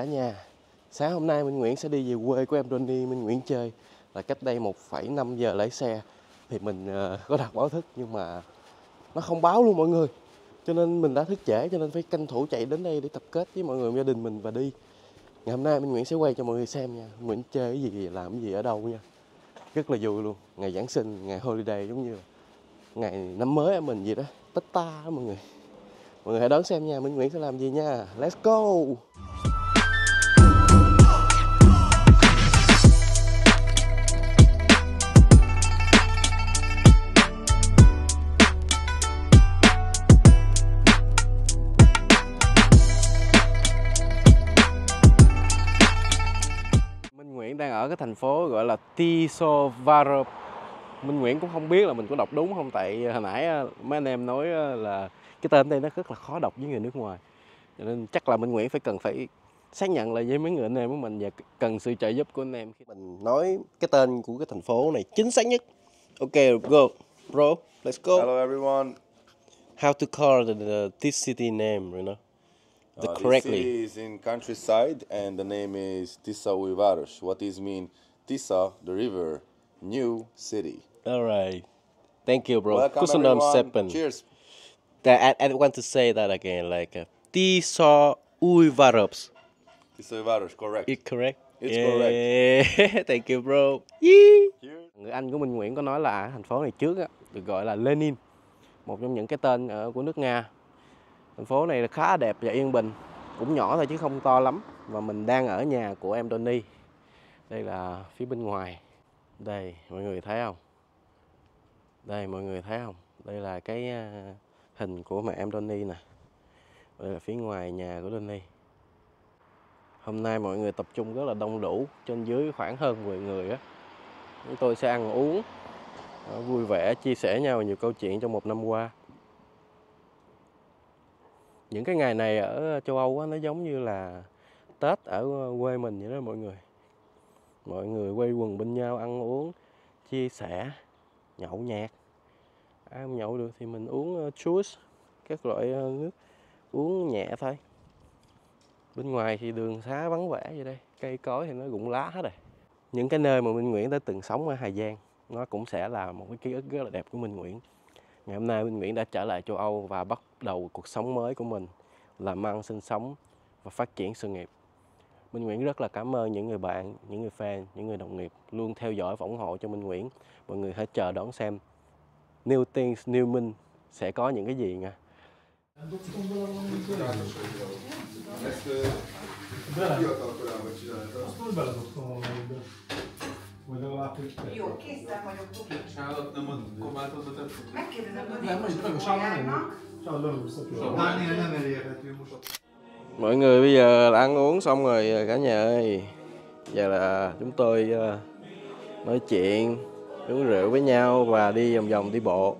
cả nhà. Sáng hôm nay Minh Nguyễn sẽ đi về quê của em Ronnie Minh Nguyễn chơi. Là cách đây 1,5 giờ lái xe. Thì mình có đặt báo thức nhưng mà nó không báo luôn mọi người. Cho nên mình đã thức trễ, cho nên phải tranh thủ chạy đến đây để tập kết với mọi người, gia đình mình và đi. Ngày hôm nay Minh Nguyễn sẽ quay cho mọi người xem nha. Minh Nguyễn chơi cái gì, làm cái gì, ở đâu nha. Rất là vui luôn. Ngày Giáng sinh, ngày holiday giống như là ngày năm mới ở mình gì đó. Tết ta đó mọi người. Mọi người hãy đón xem nha, Minh Nguyễn sẽ làm gì nha. Let's go! Minh Nguyễn đang ở cái thành phố gọi là Tisovarov. Minh Nguyễn cũng không biết là mình có đọc đúng không, tại hồi nãy mấy anh em nói là cái tên đây nó rất là khó đọc với người nước ngoài, cho nên chắc là Minh Nguyễn cần phải xác nhận lại với mấy người anh em của mình và cần sự trợ giúp của anh em khi mình nói cái tên của cái thành phố này chính xác nhất. Ok, go, bro, let's go. Hello everyone. How to call this city name, you know? This city is in countryside and the name is Tisauivaros. What is mean Tisa, the river, new city. All right. Thank you, bro. Welcome everyone. Cheers. I want to say that again, like Tisauivaros. Tisauivaros, correct. It's correct. It's correct. Thank you, bro. Cheers. Người anh của Minh Nguyễn có nói là thành phố này trước á, được gọi là Lenin, một trong những cái tên của nước Nga. Thành phố này là khá đẹp và yên bình, cũng nhỏ thôi chứ không to lắm. Và mình đang ở nhà của em Tony. Đây là phía bên ngoài. Đây, mọi người thấy không? Đây, mọi người thấy không? Đây là cái hình của mẹ em Tony nè. Đây là phía ngoài nhà của Tony. Hôm nay mọi người tập trung rất là đông đủ, trên dưới khoảng hơn 10 người á. Chúng tôi sẽ ăn uống, vui vẻ, chia sẻ nhau nhiều câu chuyện trong một năm qua. Những cái ngày này ở châu Âu á, nó giống như là Tết ở quê mình vậy đó mọi người. Mọi người quây quần bên nhau ăn uống, chia sẻ, nhậu nhẹt. Ai không nhậu được thì mình uống juice, các loại nước uống nhẹ thôi. Bên ngoài thì đường xá vắng vẻ vậy đây, cây cối thì nó rụng lá hết rồi. Những cái nơi mà Minh Nguyễn đã từng sống ở Hà Giang, nó cũng sẽ là một cái ký ức rất là đẹp của Minh Nguyễn. Ngày hôm nay Minh Nguyễn đã trở lại châu Âu và bắt đầu cuộc sống mới của mình, làm ăn, sinh sống và phát triển sự nghiệp. Minh Nguyễn rất là cảm ơn những người bạn, những người fan, những người đồng nghiệp luôn theo dõi và ủng hộ cho Minh Nguyễn. Mọi người hãy chờ đón xem New Things, New Minh sẽ có những cái gì nha. Jó, készen vagyok, Buki. Megkérdezem, hogy nem elérhető most. Mọi người bây giờ là ăn uống xong rồi cả nhà ơi. Giờ là chúng tôi nói chuyện, uống rượu với nhau và đi vòng vòng đi bộ.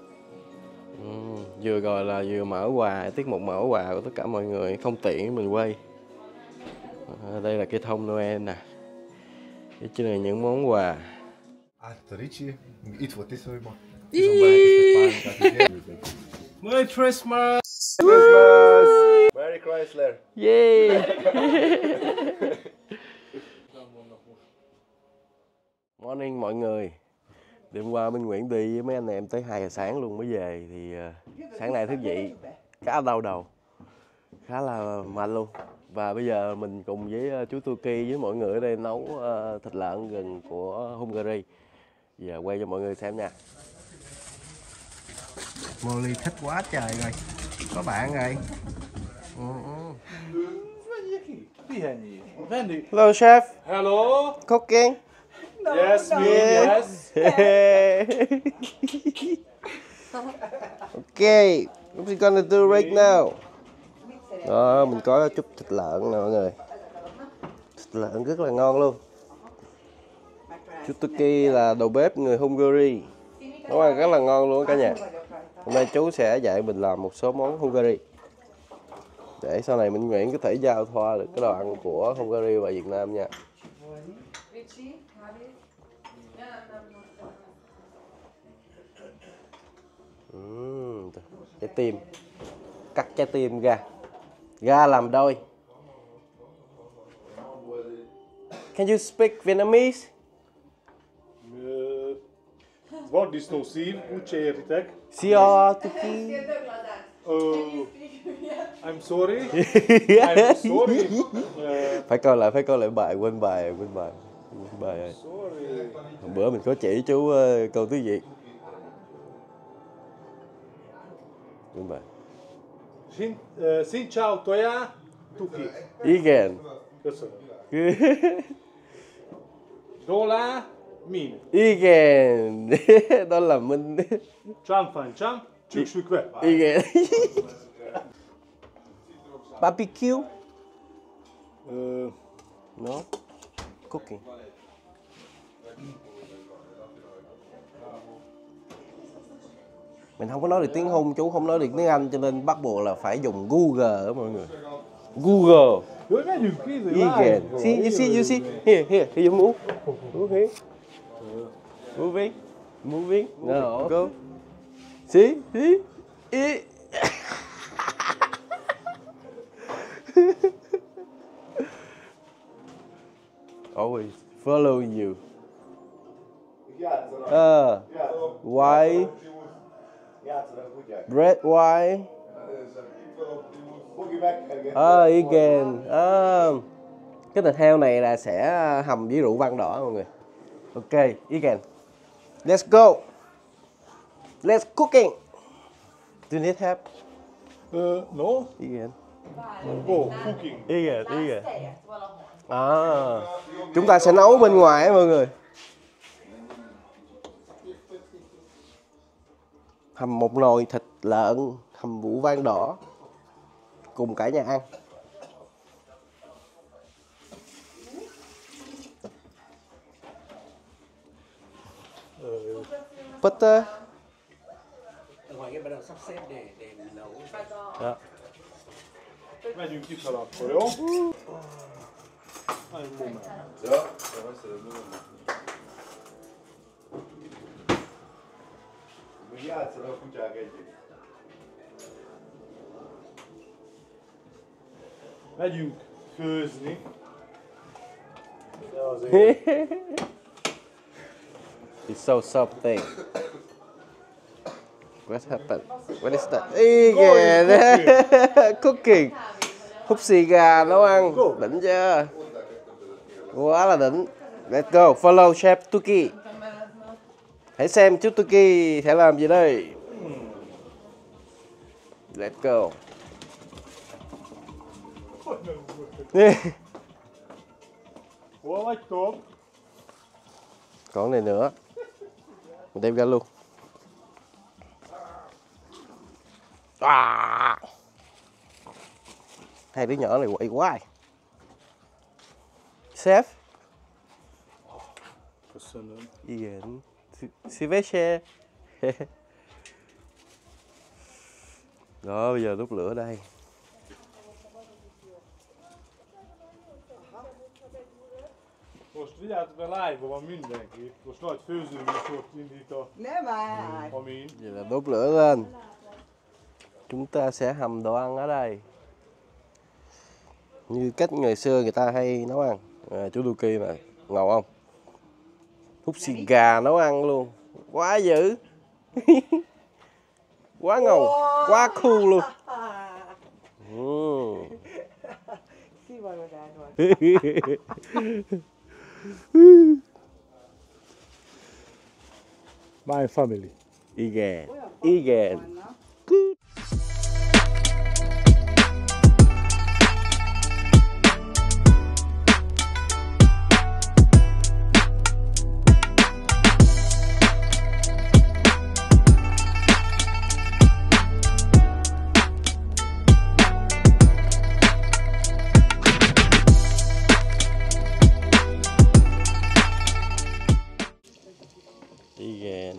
Vừa rồi là vừa mở quà, tiết mục mở quà của tất cả mọi người, không tiện mình quay. Đây là cây thông Noel nè. Đây chính là những món quà. Merry Christmas! Christmas! Merry Chrysler! Yeah! Morning mọi người. Đêm qua Minh Nguyễn đi với mấy anh em tới 2 giờ sáng luôn mới về. Thì sáng nay thức dậy khá đau đầu, khá là mệt luôn. Và bây giờ mình cùng với chú Tuki với mọi người ở đây nấu thịt lợn gừng của Hungary. Giờ quay cho mọi người xem nha. Molly thích quá trời rồi. Có bạn rồi. Hello chef. Hello. Cooking. Yes, me. Yes. Okay, what we gonna do right now? Đó, mình có chút thịt lợn nè mọi người. Thịt lợn rất là ngon luôn. Chú Tuki là đầu bếp người Hungary. Nấu ăn rất là ngon luôn cả nhà. Hôm nay chú sẽ dạy mình làm một số món Hungary, để sau này Minh Nguyễn có thể giao thoa được cái đồ ăn của Hungary và Việt Nam nha. Trái tim, cắt trái tim ra, ra làm đôi. Can you speak Vietnamese? Vaddisznószív, úgy se értitek. Szia, Tuki. I'm sorry. I'm sorry. Phải coi lại bài, quên bài. Quên bài rồi. Sorry. Hôm bữa mình có chỉ chú câu tiếng Việt. Quên bài. Xin chào Toya, Tuki. Igen. Köszönöm. Dola, min. Igen. Đó là Minh. Csám fán csám, csüksükve. Igen. Barbecue. No. Cooking. Mình không có nói được tiếng Hung, chú không nói được tiếng Anh cho nên bắt buộc là phải dùng Google đó mọi người. Google. Jó, megyünk ki, Igen. You see. Here, you move. Move here. Moving. No, go. See? Always follow you. White. Red, white. Igen. Cái thịt heo này là sẽ hầm với rượu vang đỏ mọi người. Ok, Igen. Let's go. Let's cooking. Do you need help? No? Igen. Cooking. Igen. Chúng ta sẽ nấu bên ngoài á mọi người. Hầm một nồi thịt lợn hầm rượu vang đỏ cùng cả nhà ăn. Butter. Ngoài cái bắt đầu sắp xếp để nấu. Đó. Megyünk kifele akkor, jó? Egy moment. Ja, még játszanak a kutyák együtt. Megyünk főzni. De azért... It's so something. What happened? What is that? Igen. Cooking. Hút xì gà nấu ăn. Đỉnh chưa? Quá là đỉnh. Let's go. Follow Chef Tuki. Hãy xem chú Tuki sẽ làm gì đây. Let's go. Hol vagytok? Còn này nữa. Mình đem ra luôn. Hai đứa nhỏ này quậy quá. Chef. Köszönöm. Igen. Szívesen. Đó, bây giờ đốt lửa đây. Most vigyázz be, live-ban van mindenki. Most nagy főzőműsort indít a Amin. Vậy là đốt lửa lên. Chúng ta sẽ hầm đồ ăn ở đây. Như cách ngày xưa người ta hay nấu ăn. Chú Tuki này, ngầu không? Hút xì gà nấu ăn luôn. Quá dữ. Quá ngầu, quá cool luôn. My family. Igen. Igen.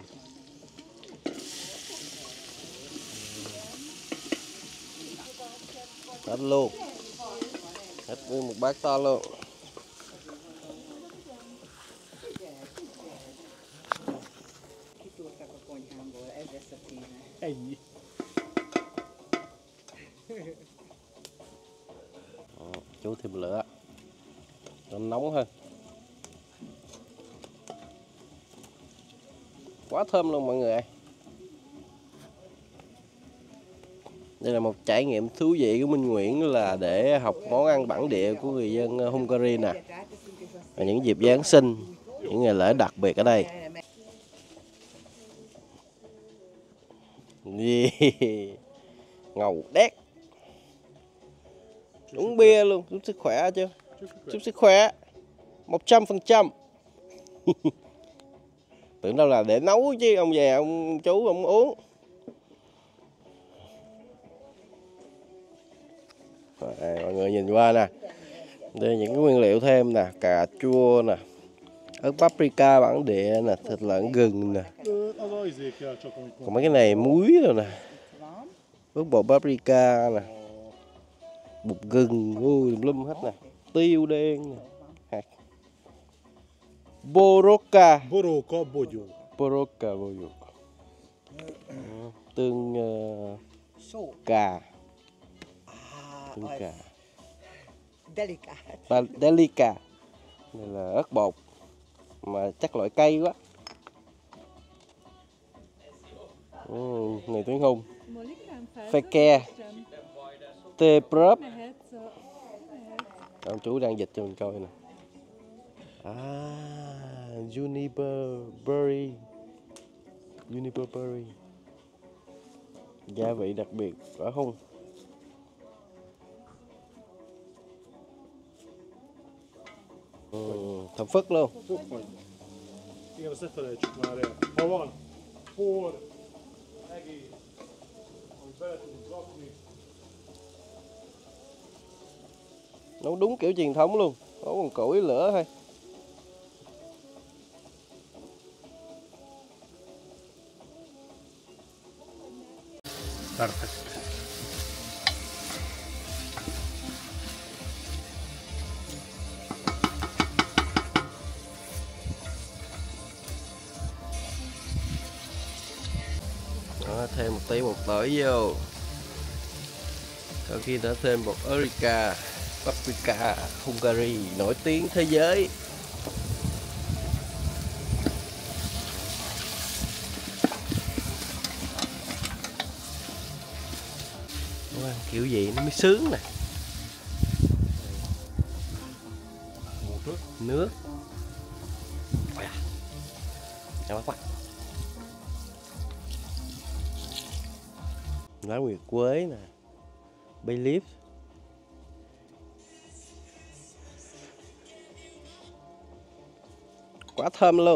Hết luôn. Hết nguyên một bát to luôn. Kitúrtak a konyhámból, ez lesz a címe. Ennyi. Chú thêm lửa cho nó nóng hơn. Quá thơm luôn mọi người ơi. Đây là một trải nghiệm thú vị của Minh Nguyễn, là để học món ăn bản địa của người dân Hungary nè. Và những dịp Giáng sinh, những ngày lễ đặc biệt ở đây. Ngầu đét. Uống bia luôn, chúc sức khỏe chưa? Chúc sức khỏe 100%. Tưởng đâu là để nấu chứ, ông già ông chú ông uống. Rồi, mọi người nhìn qua nè. Đây là những cái nguyên liệu thêm nè, cà chua nè, ớt paprika bản địa nè, thịt lợn gừng nè. Còn mấy cái này muối rồi nè, ớt bột paprika nè, bột gừng, lum hết nè, tiêu đen nè, hạt Boroka bogyó. Tương cà. Tương cà. Delica. Đây là ớt bột mà chắc loại cây quá. Này tiếng Hùng. Feke. Teprop. Ông chú đang dịch cho mình coi nè. Juniper berry. Gia vị đặc biệt phải không? Thơm phức luôn. Igen, azt ne felejtsük már el. Ha van por, egész, amit bele tudunk rakni. Nấu đúng kiểu truyền thống luôn, nấu bằng củi lửa thôi. Perfect. Đó, thêm một tí bột tỏi vô. Sau khi đã thêm bột Erica, paprika Hungary nổi tiếng thế giới. Nấu ăn kiểu gì nó mới sướng nè. Nước. Chào các bạn. Lá nguyệt quế nè, bay leaf, quá thơm luôn.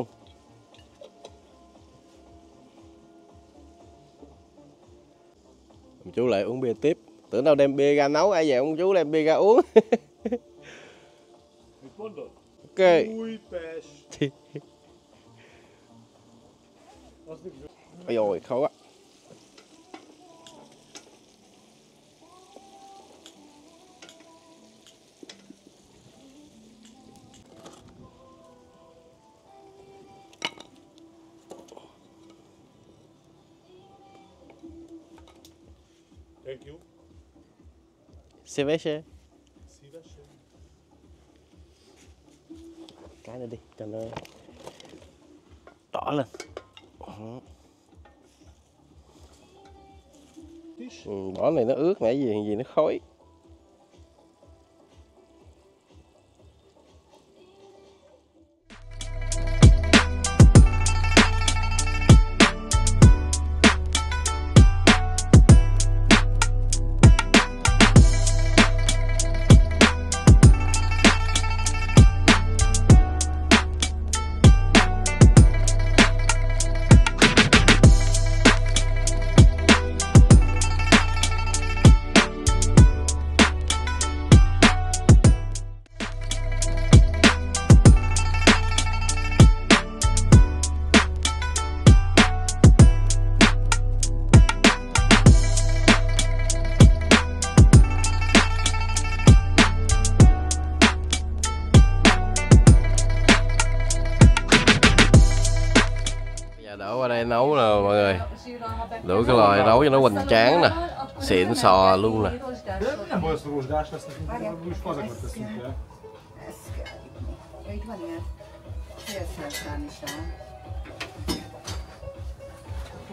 Ông chú lại uống bia tiếp, tưởng đâu đem bia ra nấu, ai về ông chú đem bia ra uống. Ok. Ôi dồi, khó quá. Thank you. Szívesen. Szívesen. Cái nữa đi, cho nó đỏ lên. Bỏ này nó ướt nãy gì nó khói. Đổ qua đây nấu nè mọi người. Đổ cái lòi nấu cho nó hoành tráng nè, xịn sò luôn nè. Nem baj, hogy rozsdás lesz nekünk, úgyis fazegot teszünk el. Itt van ilyen félszerszám is van.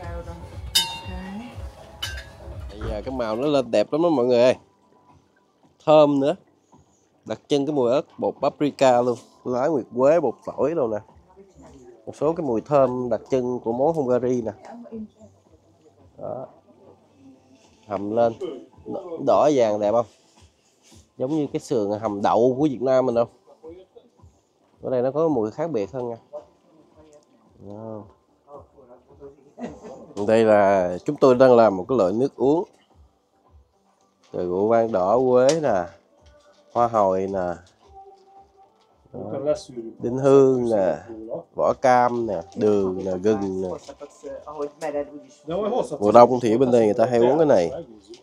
Bây giờ cái màu nó lên đẹp lắm đó mọi người ơi. Thơm nữa. Đặc trưng cái mùi ớt bột paprika luôn, lá nguyệt quế, bột tỏi đâu nè. Một số cái mùi thơm đặc trưng của món Hungary nè. Đó. Hầm lên. Đỏ vàng đẹp không? Giống như cái sườn hầm đậu của Việt Nam mình không? Ở đây nó có mùi khác biệt hơn nha. Đó. Đây là chúng tôi đang làm một cái loại nước uống từ rượu vang đỏ quế nè, hoa hồi nè, đinh hương nè, vỏ cam nè, đường nè, gừng nè. Mùa đông thì bên đây người ta hay uống cái này,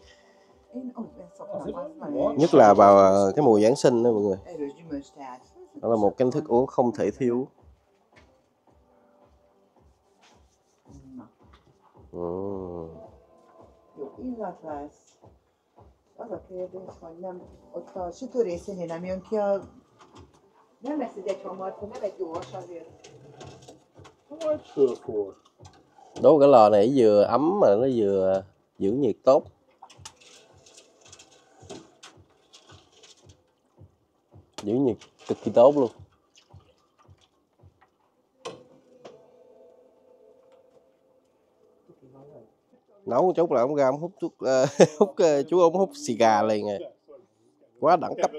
nhất là vào cái mùa Giáng sinh đó mọi người. Đó là một cái thức uống không thể thiếu. Jó, illat lesz. Az a kérdés, hogy nem, ott a sütő részénél nem jön ki a... Nem lesz ez egy hamar, nem egy gyors azért. Đốt cái lò này vừa ấm mà nó vừa giữ nhiệt tốt. Giữ nhiệt cực kỳ tốt luôn. Nấu một chút là ông ra ông hút thuốc chú ông hút xì gà liền rồi. Quá đẳng cấp.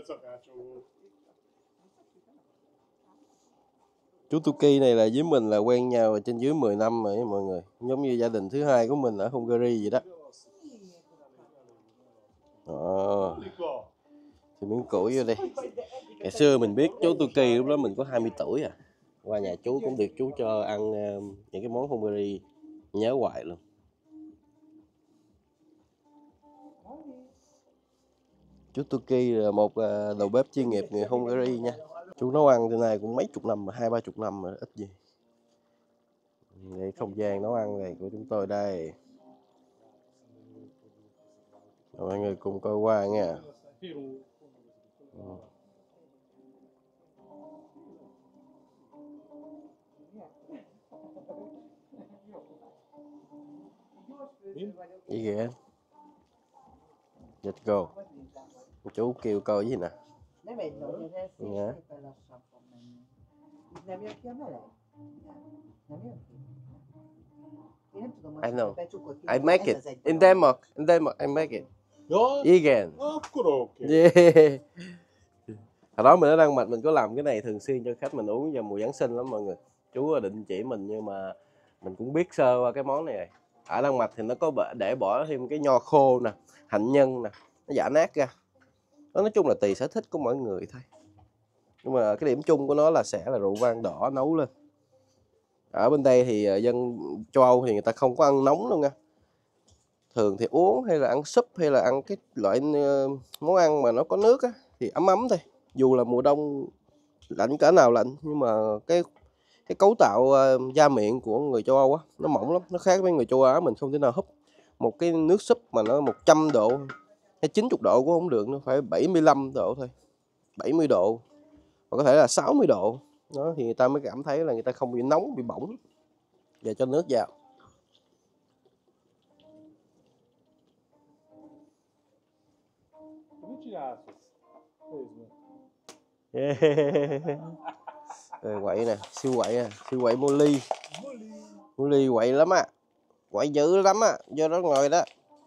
Chú Tuki này là với mình là quen nhau trên dưới 10 năm rồi mọi người. Giống như gia đình thứ hai của mình ở Hungary vậy đó. Đó. Thì miếng củi vô đây. Ngày xưa mình biết chú Tuki lúc đó mình có 20 tuổi à. Qua nhà chú cũng được chú cho ăn những cái món Hungary nhớ hoài luôn. Chú Tuki là một đầu bếp chuyên nghiệp người Hungary nha. Chú nấu ăn từ này cũng mấy chục năm, 20-30 năm rồi, ít gì. Đây không gian nấu ăn này của chúng tôi đây. Mọi người cùng coi qua nha. Gì kìa? Let's go. Chú kêu coi gì nè. Nem egy nagy ez, Yeah. szépen lassan fog menni. Itt nem jön ki a meleg? Nem jön ki? Én nem tudom, I know. hogy becsukod ki. I make Ez it. az egy In darab. Denmark. In Denmark I make it. Ja, Again. akkor oké. Yeah. Hồi đó mình ở Đan Mạch mình có làm cái này thường xuyên cho khách mình uống vào mùa Giáng sinh lắm mọi người. Chú định chỉ mình nhưng mà mình cũng biết sơ qua cái món này rồi. Ở Đan Mạch thì nó có để bỏ thêm cái nho khô nè, hạnh nhân nè, nó giã nát ra. Nó nói chung là tùy sở thích của mỗi người thôi. Nhưng mà cái điểm chung của nó là sẽ là rượu vang đỏ nấu lên. Ở bên đây thì dân châu Âu thì người ta không có ăn nóng đâu nha. Thường thì uống hay là ăn súp hay là ăn cái loại món ăn mà nó có nước á, thì ấm ấm thôi. Dù là mùa đông lạnh cỡ nào lạnh nhưng mà cái cấu tạo da miệng của người châu Âu á nó mỏng lắm, nó khác với người châu Á. Mình không thể nào húp một cái nước súp mà nó 100 độ hay 90 độ cũng không được, nó phải 75 độ thôi, 70 độ hoặc có thể là 60 độ đó thì người ta mới cảm thấy là người ta không bị nóng, bị bỏng. Giờ cho nước vào. Quậy nè, siêu quậy nè, siêu quậy Molly quậy lắm á, quậy dữ lắm á, vô đó ngồi đó.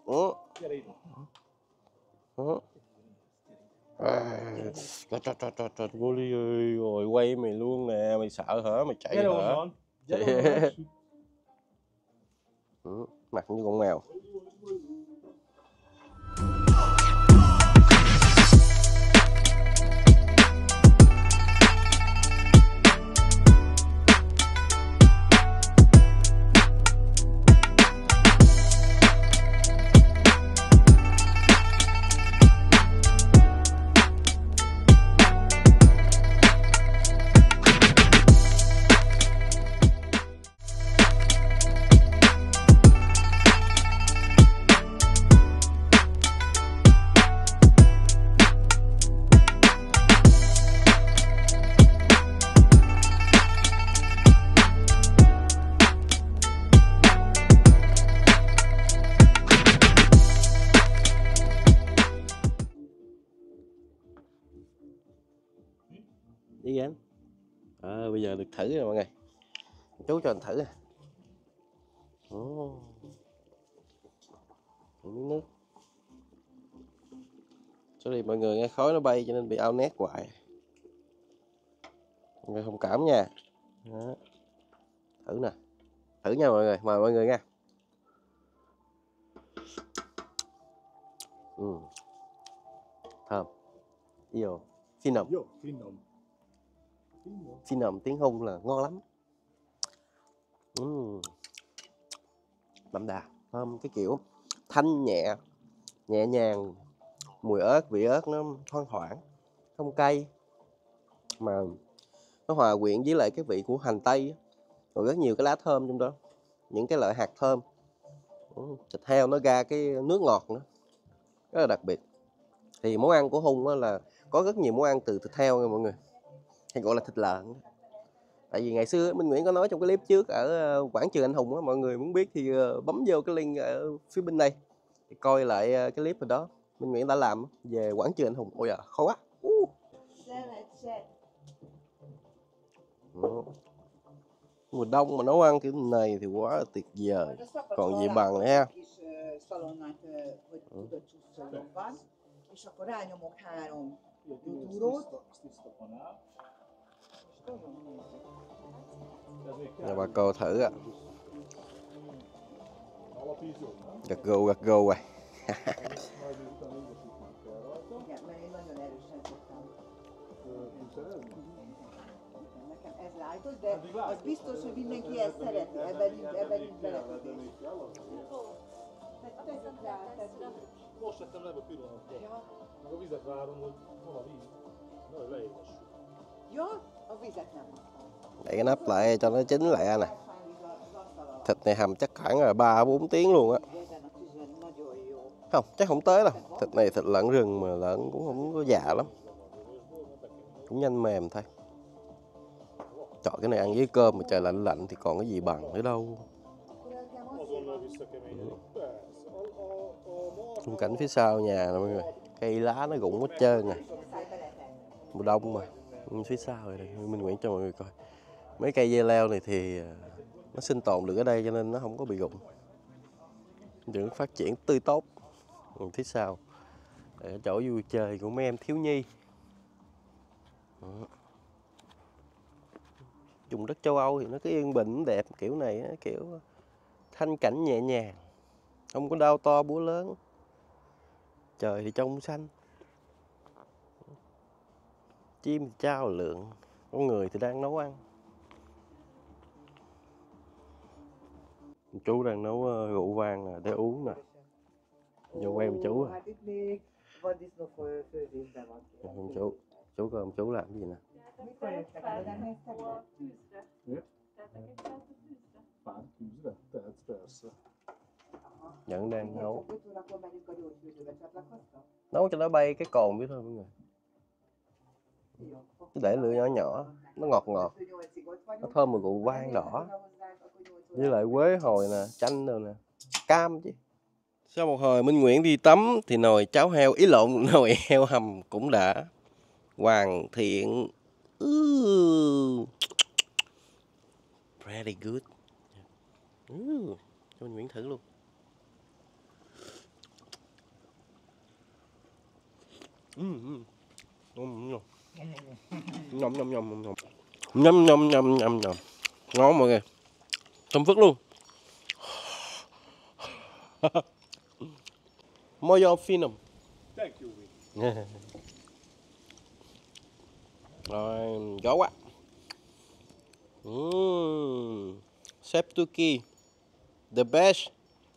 Molly ơi, rồi quay mày luôn nè, mày sợ hả, mày chạy hả? Mặt như con mèo. bây giờ được thử rồi mọi người. Chú cho mình thử nè. Miếng nước. Sorry mọi người, nghe khói nó bay cho nên bị ao nét hoài. Mọi người thông cảm nha. Đó. Thử nè. Thử nha mọi người, mời mọi người nha. Thơm. Yêu. Phi nồng. Phi nồng tiếng Hung là ngon lắm. Đậm đà, thơm cái kiểu thanh nhẹ, nhẹ nhàng, mùi ớt, vị ớt nó thoang thoảng, không cay mà nó hòa quyện với lại cái vị của hành tây, rồi rất nhiều cái lá thơm trong đó, những cái loại hạt thơm. Thịt heo nó ra cái nước ngọt nữa, rất là đặc biệt. Thì món ăn của Hung là có rất nhiều món ăn từ thịt heo nha mọi người, hay gọi là thịt lợn. Tại vì ngày xưa Minh Nguyễn có nói trong cái clip trước ở quảng trường Anh Hùng á, mọi người muốn biết thì bấm vô cái link ở phía bên đây thì coi lại cái clip ở đó Minh Nguyễn đã làm về quảng trường Anh Hùng. Ôi à, khó quá. Mùa đông mà nấu ăn kiểu này thì quá là tuyệt vời. Còn gì bằng nữa ha. És akkor rányomok 3 gyúrót. Nhà bà cô thử ạ. Gật gù rồi. Igen, mert én nagyon erősen szoktam. Nekem ez lájtos, de az biztos, hogy mindenki ezt szereti, ebben így belekötés. Most tettem le a pillanatban. Meg a vizet várom, hogy hol a víz. Nagyon leéges. Ja, a vizet nem hagytam. Đậy cái nắp lại cho nó chín lại nè. Thịt này hầm chắc khoảng là 3-4 tiếng luôn á. Không, chắc không tới đâu. Thịt này thịt lợn rừng mà lợn cũng không có già lắm. Cũng nhanh mềm thôi. Trời, cái này ăn với cơm mà trời lạnh lạnh thì còn cái gì bằng nữa đâu. Khung cảnh phía sau nhà nè mọi người. Cây lá nó rụng hết trơn nè. Mùa đông mà. Phía sau này Minh Nguyễn cho mọi người coi. Mấy cây dây leo này thì nó sinh tồn được ở đây cho nên nó không có bị rụng. Được phát triển tươi tốt. Phía sau ở chỗ vui chơi của mấy em thiếu nhi. Vùng đất châu Âu thì nó cứ yên bình đẹp kiểu này, kiểu thanh cảnh nhẹ nhàng, không có đao to búa lớn, trời thì trong xanh, chim thì trao lượn, con người thì đang nấu ăn. Chú đang nấu rượu vang nè để uống nè. Vô quen chú à. Chú coi chú làm cái gì nè. Vẫn đang nấu. Nấu cho nó bay cái cồn biết thôi mọi người. Cứ để lửa nhỏ nhỏ, nó ngọt ngọt, nó thơm mùi rượu vang đỏ. Với lại quế hồi nè, chanh rồi nè, cam chứ. Sau một hồi Minh Nguyễn đi tắm thì nồi cháo heo, ý lộn, nồi heo hầm cũng đã hoàn thiện. Pretty good. Cho Minh Nguyễn thử luôn. Nhâm. Ngon mọi người. Thơm phức luôn. Moyo Phenom. Thank you. Rồi, gió quá. Chef Tuki, the best.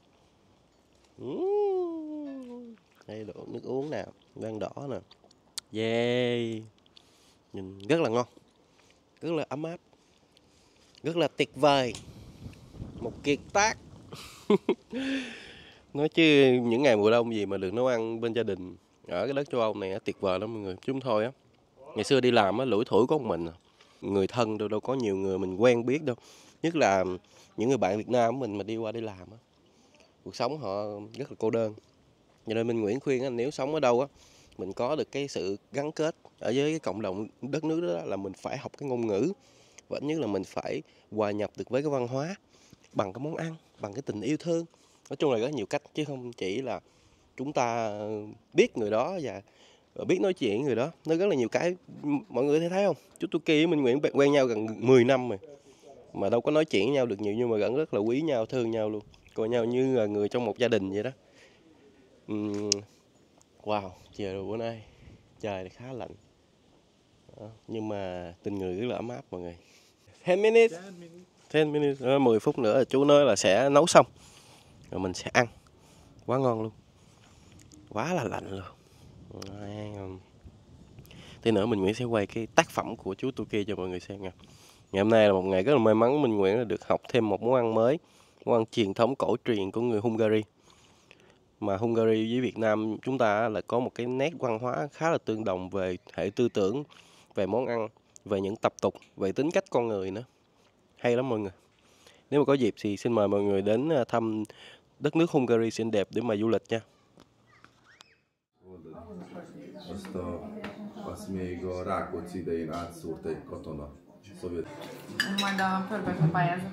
Đây đổ nước uống nào, vang đỏ nè. Yeah. Nhìn rất là ngon, rất là ấm áp, rất là tuyệt vời. Một kiệt tác. Nói chứ những ngày mùa đông gì mà được nấu ăn bên gia đình ở cái đất châu Âu này tuyệt vời lắm mọi người. Chúng thôi á, ngày xưa đi làm á, lủi thủi có một mình à. Người thân đâu có nhiều người mình quen biết đâu. Nhất là những người bạn Việt Nam của mình mà đi qua đi làm á, cuộc sống họ rất là cô đơn. Cho nên Minh Nguyễn khuyên nếu sống ở đâu á, mình có được cái sự gắn kết ở với cái cộng đồng đất nước đó là mình phải học cái ngôn ngữ, và ít nhất là mình phải hòa nhập được với cái văn hóa bằng cái món ăn, bằng cái tình yêu thương. Nói chung là rất nhiều cách chứ không chỉ là chúng ta biết người đó và biết nói chuyện với người đó. Nó rất là nhiều cái, mọi người thấy không? Chú Tuki với Minh Nguyễn quen nhau gần 10 năm rồi mà đâu có nói chuyện với nhau được nhiều, nhưng mà vẫn rất là quý nhau, thương nhau luôn, coi nhau như là người trong một gia đình vậy đó. Wow, chiều bữa nay trời thì khá lạnh nhưng mà tình người rất là ấm áp mọi người. 10 minutes. 10 minutes. 10 phút nữa là chú nói là sẽ nấu xong rồi mình sẽ ăn. Quá ngon luôn, quá là lạnh luôn. Tí nữa mình Nguyễn sẽ quay cái tác phẩm của chú Tuki cho mọi người xem nha. Ngày hôm nay là một ngày rất là may mắn, mình Nguyễn là được học thêm một món ăn mới, món ăn truyền thống cổ truyền của người Hungary. Mà Hungary với Việt Nam chúng ta là có một cái nét văn hóa khá là tương đồng về hệ tư tưởng, về món ăn, về những tập tục, về tính cách con người nữa. Hay lắm mọi người. Nếu mà có dịp thì xin mời mọi người đến thăm đất nước Hungary xinh đẹp để mà du lịch nha. Azt még a Rákóczi idején átszúrt egy katona. Szovjet. Majd a pörköltre pályázok.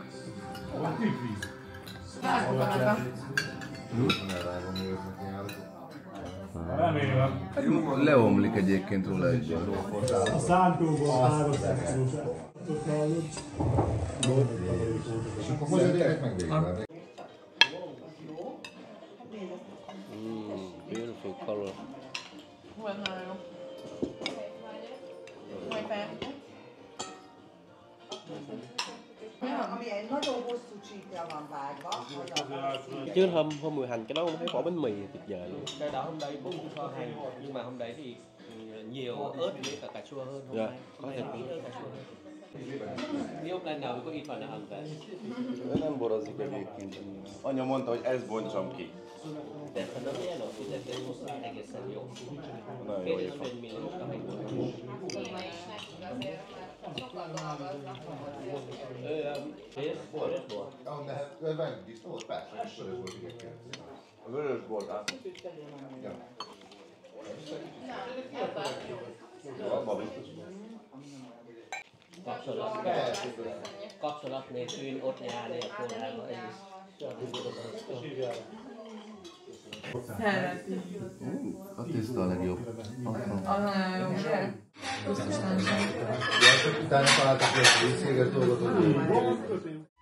Leomlik egyébként róla egyből. A szántóból árasz. És akkor hogy a gyerek megvégzel? Beautiful color. Volt nagyon jó. Majd fel. Ami egy nagyon hosszú csíkra van vágva, az a Chứ hôm mùi hành cái đó không thấy bỏ bánh mì tuyệt vời luôn. Cái đó hôm đấy bún kho hành, nhưng mà hôm đấy thì nhiều ớt với cả cà chua hơn. Hôm Dạ, nay có hôm thể. nay ít ớt cà chua hơn. Jobb lenne, amikor itt van a hangver. Nem borozik egyébként. Anya mondta, hogy ezt bontsam ki. De ha nem ilyen a fizetés, egészen jó. Nagyon jó. 2,5 milliós a hangver. Vörösbor. De hát vendégtiszta volt, persze, és sörös volt igekkel. A vörös bort át. Abba biztos. Kapcsolat nélkül ott járni a kórházba, ez is. Szeretem. A tiszta a legjobb. Az nagyon jó. Köszönöm. Utána találtak ki ezt a vízszéges dolgot, hogy